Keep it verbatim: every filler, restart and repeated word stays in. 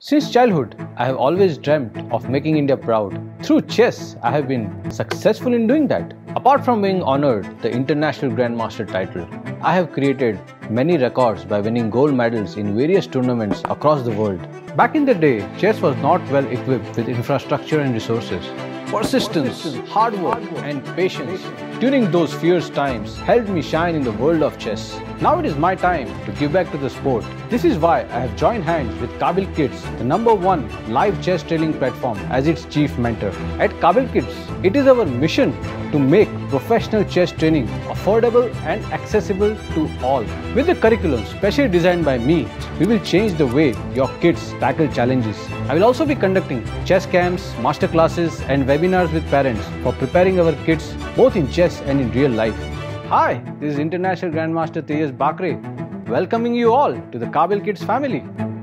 Since childhood, I have always dreamt of making India proud. Through chess, I have been successful in doing that. Apart from being honored the International Grandmaster title, I have created many records by winning gold medals in various tournaments across the world. Back in the day, chess was not well equipped with infrastructure and resources. Persistence, hard work, and patience during those fierce times helped me shine in the world of chess. Now it is my time to give back to the sport. This is why I have joined hands with Kabil Kids, the number one live chess training platform, as its chief mentor. At Kabil Kids, it is our mission to make professional chess training affordable and accessible to all. With the curriculum specially designed by me, we will change the way your kids tackle challenges. I will also be conducting chess camps, master classes, and webinars with parents for preparing our kids both in chess and in real life. Hi, this is International Grandmaster Tejas Bakre, welcoming you all to the Kabil Kids family.